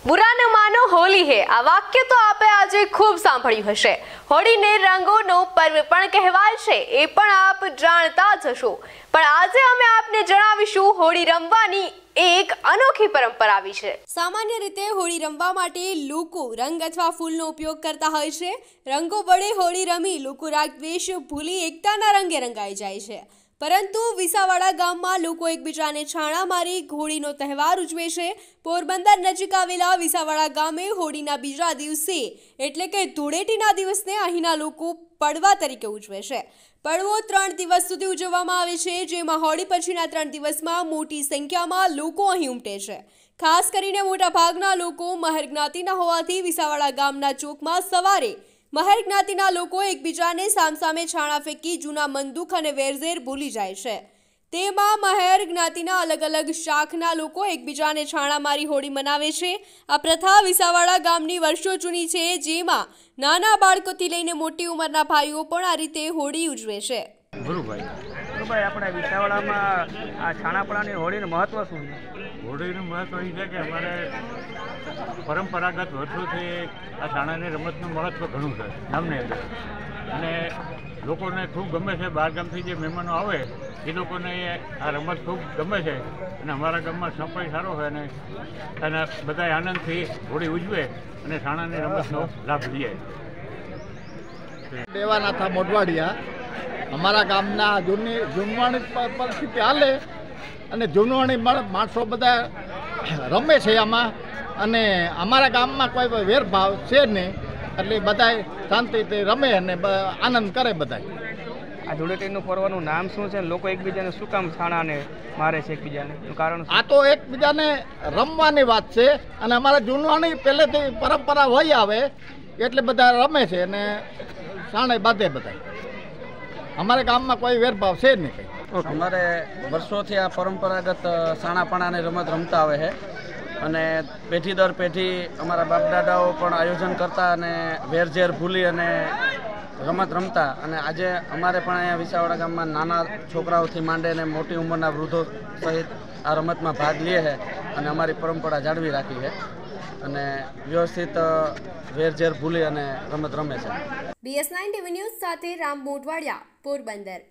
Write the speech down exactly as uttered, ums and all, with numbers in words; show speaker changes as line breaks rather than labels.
बुरा न मानो होली है आ वाक्य तो आपे आज खूब सांभळ्યું હશે। હોળીને રંગોનો પર્વ પણ કહેવાય છે, એ પણ આપ જાણતા જ હશો। પણ આજે અમે આપને જણાવીશું હોળી રમવાની એક અનોખી પરંપરા વિશે। સામાન્ય રીતે હોળી રમવા માટે લોકો રંગ અથવા ફૂલનો ઉપયોગ કરતા હોય છે। રંગો વડે હોળી રમી લોકો રાગદ્વેષ ભૂલી એકતાના રંગે રંગાઈ જાય છે। પરંતુ વિસાવાડા ગામમાં લોકો એકબીજાને છાણા મારી હોળીનો તહેવાર ઉજવે છે। પોરબંદર નજીક આવેલા વિસાવાડા ગામે હોળીના બીજા દિવસે એટલે કે ધૂળેટીના દિવસને અહીંના લોકો પડવા તરીકે ઉજવે છે। પડવો ત્રણ દિવસ સુધી ઉજવવામાં આવે છે, જેમાં હોળી પછીના ત્રણ દિવસમાં મોટી સંખ્યામાં લોકો અહીં ઉમટે છે। ખાસ કરીને મોટા ભાગના લોકો મહેર જ્ઞાતિના હોવાથી વિસાવાડા ગામના ચોકમાં સવારે મહેર જ્ઞાતિના લોકો એકબીજાને સામસામે છાણા ફેંકી જૂના મંદુક અને વેરઝેર ભૂલી જાય છે। તેમાં મહેર જ્ઞાતિના અલગ અલગ શાખના લોકો એકબીજાને છાણા મારી હોળી મનાવે છે। આ પ્રથા વિસાવાડા ગામની વર્ષો જૂની છે, જેમાં નાના બાળકોથી લઈને મોટી ઉંમરના ભાઈઓ પણ આ રીતે હોળી ઉજવે છે।
ગુરુભાઈ ગુરુભાઈ આપણે વિસાવાડામાં આ છાણાપડાની હોળીનું મહત્વ શું છે?
હોળીનું મહત્વ એ છે કે અમારે પરંપરાગત વર્ષોથી આ છાણાની રમતનું મહત્વ ઘણું છે ગામની અંદર, અને લોકોને ખૂબ ગમે છે। બહાર ગામથી જે મહેમાનો આવે એ લોકોને આ રમત ખૂબ ગમે છે, અને અમારા ગામમાં સફાઈ સારો હોય અને અને બધા આનંદથી હોળી ઉજવે અને છાણાની રમતનો લાભ લે।
દેવાનાથા મોઢવાડિયા અમારા ગામના જૂની જૂનવાણી પરિસ્થિતિ હાલે અને જૂનવાણી માણસો બધા રમે છે આમાં, અને અમારા ગામમાં કોઈ વેરભાવ છે નહીં, એટલે બધા શાંતિથી રમે અને આનંદ કરે બધા।
આ ધૂળેટીનું પર્વનું નામ શું છે? લોકો એકબીજાને શું કામ છાણાને મારે છે એકબીજાને? કારણ
આ તો એકબીજાને રમવાની વાત છે, અને અમારા જૂનવાણી પહેલેથી પરંપરા હોય આવે એટલે બધા રમે છે અને છાણે બાંધે બધા। અમારા ગામમાં કોઈ વેરભાવ છે જ નહીં કંઈ।
અમારે વર્ષોથી આ પરંપરાગત સાણાપણાની રમત રમતા આવે છે, અને પેઢી દર પેઢી અમારા બાપ દાદાઓ પણ આયોજન કરતા અને વેરઝેર ભૂલી અને રમત રમતા, અને આજે અમારે પણ અહીંયા વિસાવાડા ગામમાં નાના છોકરાઓથી માંડે અને મોટી ઉંમરના વૃદ્ધો સહિત આ રમતમાં ભાગ લે છે અને અમારી પરંપરા જાળવી રાખી છે અને વ્યવસ્થિત વેરઝેર ભૂલી અને રમત રમે છે।
બીએસ નાઇન ટીવી ન્યૂઝ સાથે રામ મોઢવાડિયા, પોરબંદર।